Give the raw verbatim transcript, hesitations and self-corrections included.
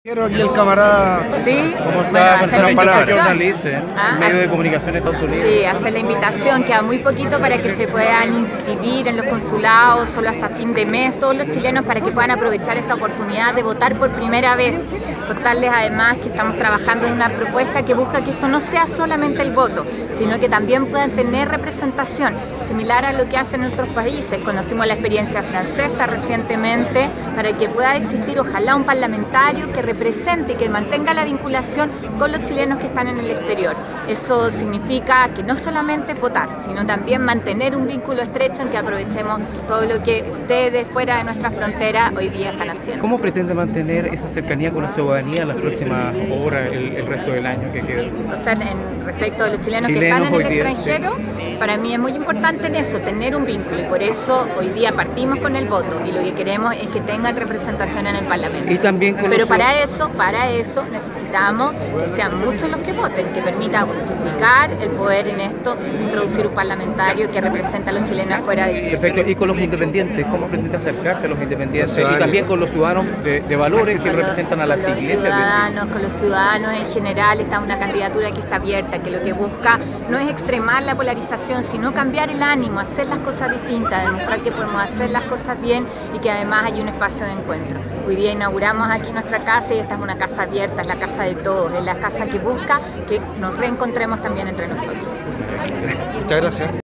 Quiero aquí el camarada. Sí, ¿Cómo está? bueno, Con hacer la las palabras. invitación. Ah, medio hace- de comunicación de Estados Unidos. Sí, hacer la invitación, queda muy poquito para que se puedan inscribir en los consulados, solo hasta fin de mes, todos los chilenos para que puedan aprovechar esta oportunidad de votar por primera vez. Contarles además que estamos trabajando en una propuesta que busca que esto no sea solamente el voto, sino que también puedan tener representación, similar a lo que hacen en otros países. Conocimos la experiencia francesa recientemente, para que pueda existir ojalá un parlamentario que represente y que mantenga la vinculación con los chilenos que están en el exterior. Eso significa que no solamente votar, sino también mantener un vínculo estrecho en que aprovechemos todo lo que ustedes fuera de nuestra frontera hoy día están haciendo. ¿Cómo pretende mantener esa cercanía con la ciudadanía en las próximas horas, el, el resto del año que queda? O sea, en respecto de los chilenos, Chilenos que están en el hoy día, extranjero, sí. Para mí es muy importante en eso, tener un vínculo, y por eso hoy día partimos con el voto y lo que queremos es que tengan representación en el Parlamento. Y también con Pero los... para eso, para eso necesitamos que sean muchos los que voten, que permita justificar el poder en esto, introducir un parlamentario que represente a los chilenos fuera de Chile. Perfecto. Y con los independientes, ¿cómo pretende acercarse a los independientes? Y también con los ciudadanos de, de valores que Con representan los, a las con los iglesias de Chile. ciudadanos, con los ciudadanos en general, está una candidatura que está abierta, que lo que busca no es extremar la polarización, sino cambiar el ánimo, hacer las cosas distintas, demostrar que podemos hacer las cosas bien y que además hay un espacio de encuentro. Hoy día inauguramos aquí nuestra casa y esta es una casa abierta, es la casa de todos, es la casa que busca que nos reencontremos también entre nosotros. Muchas gracias.